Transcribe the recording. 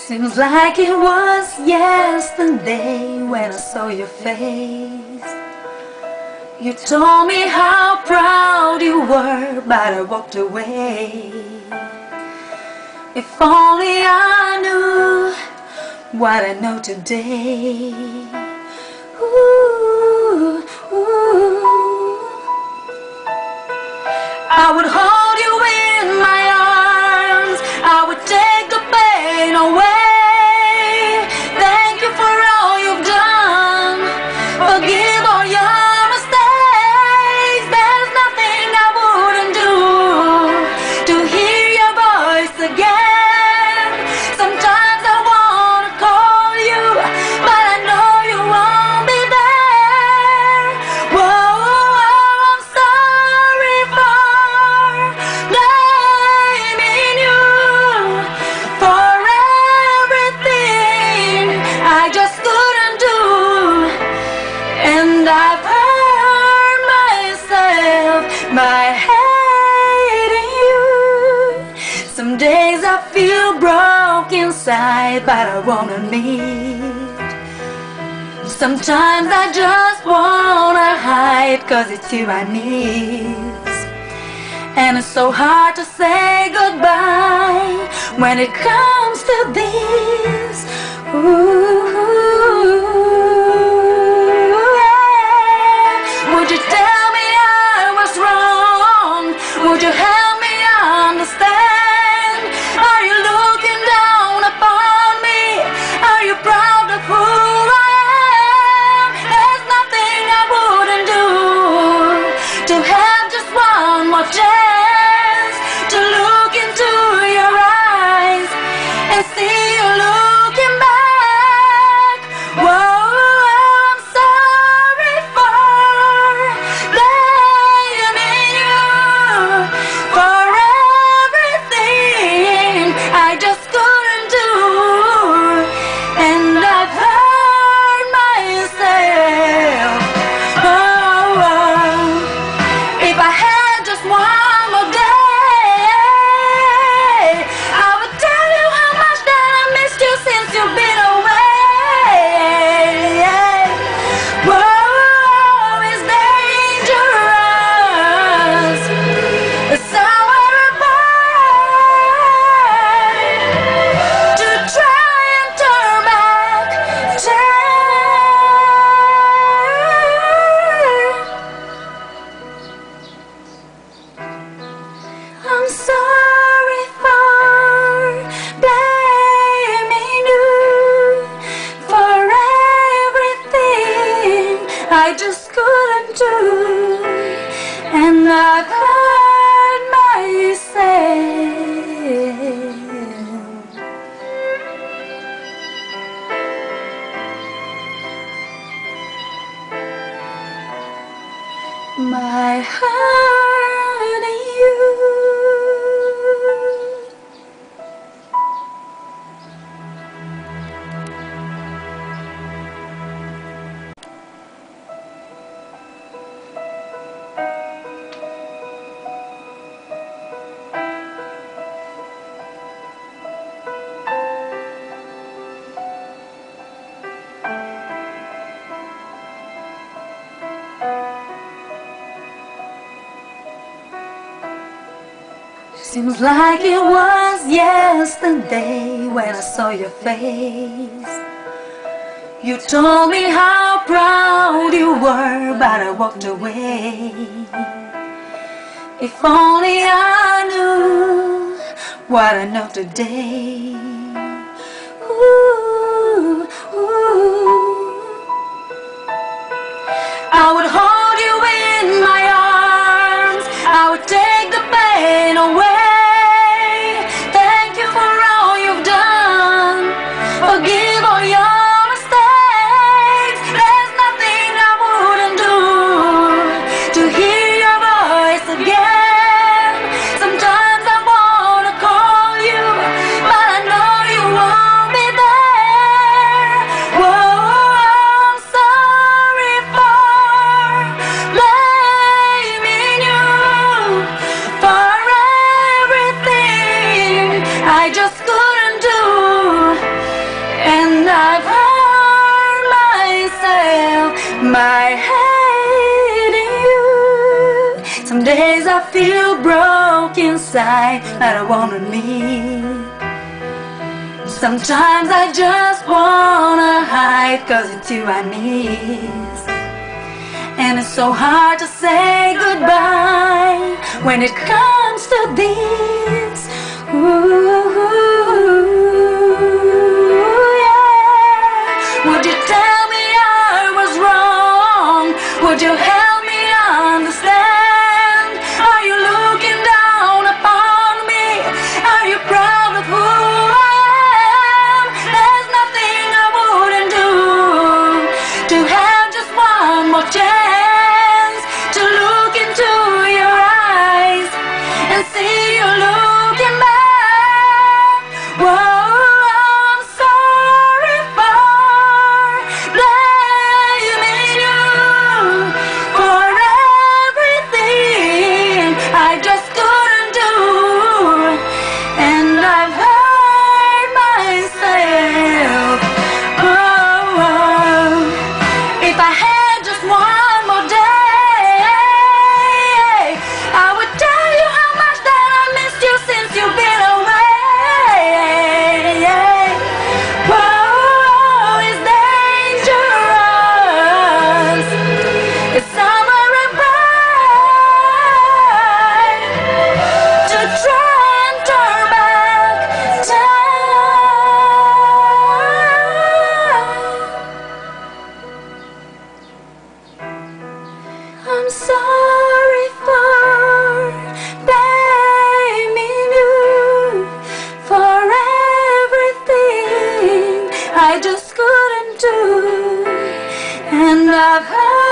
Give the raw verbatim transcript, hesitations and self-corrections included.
Seems like it was yesterday when I saw your face. You told me how proud you were, but I walked away. If only I knew what I know today. Ooh, ooh. I would hold you in my arms, I would take the pain away. Thank you for all you've done, forgive all your mistakes. There's nothing I wouldn't do to hear your voice again. Sometimes I wanna call you, but I know you won't be there. Whoa, I'm sorry for blaming you for everything I just couldn't do. And I've hurt myself by hating you. Some days I feel broke inside, but I won't admit. Sometimes I just wanna hide, cause it's you I miss. And it's so hard to say goodbye when it comes to this. Ooh, yeah. Would you tell me I was wrong? Would you help me understand? Are you looking down upon me? Are you proud of who I am? There's nothing I wouldn't do to have just one more chance to look into your eyes and see you looking back. Whoa, I'm sorry for blaming you for everything I just couldn't do. And I've hurt myself. Oh, oh. If I had just one more day, I would tell you how much that I missed you since you've been away. Whoa, it's dangerous. It's somewhere apart to try and turn back time. I'm sorry for blaming you for everything I just couldn't do. And I've hurt myself. My heart and you. Seems like it was yesterday when I saw your face. You told me how proud you were, but I walked away. If only I knew what I know today. Ooh, ooh. I would hold you in my arms, I would take the pain away. Thank you for all you've done, forgive all your mistakes. There's nothing I wouldn't do to hear your voice again. Sometimes I wanna call you, but I my head in you. Some days I feel broke inside, I don't wanna leave. Sometimes I just wanna hide, cause it's you I need. And it's so hard to say goodbye when it comes to this. Ooh, yeah. Would you tell me I was wrong? Would you help me understand? Are you looking down upon me? Are you proud of who I am? There's nothing I wouldn't do to have just one more chance to look into your eyes and see you looking back. Whoa, I'm sorry for blaming you for everything I just couldn't do, and I've hurt myself. Oh, oh. If I had just one more day, I would tell you how much that I missed you since you've been away. Whoa, it's dangerous. It's somewhere right to try and turn back time. I'm sorry for blaming you for everything I just couldn't do, and I've heard